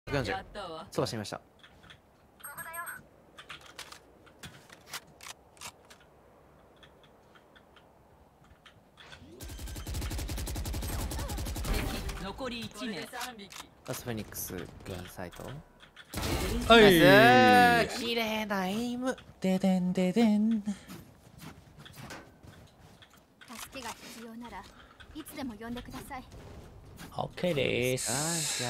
140。そうしてみました。 残り1名。 ラスフェニックス、グイーンサイト。 はナイい。 ス、綺麗なエイム。 ででんででん。 助けが必要ならいつでも呼んでください。 オッケーです。